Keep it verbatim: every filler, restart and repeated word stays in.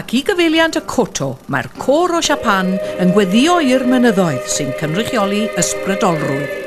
Ac i gyfeiliant y coto, mae'r côr o Japan yn gweddio i'r mynyddoedd sy'n cynrychioli ysbrydolrwydd.